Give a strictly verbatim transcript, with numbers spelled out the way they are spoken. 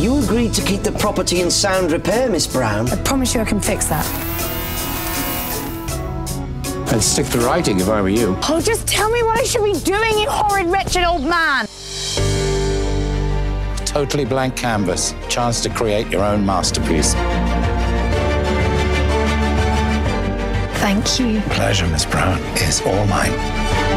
You agreed to keep the property in sound repair, Miss Brown. I promise you I can fix that. I'd stick to writing if I were you. Oh, just tell me what I should be doing, you horrid, wretched old man! Totally blank canvas. Chance to create your own masterpiece. Thank you. Pleasure, Miss Brown, is all mine.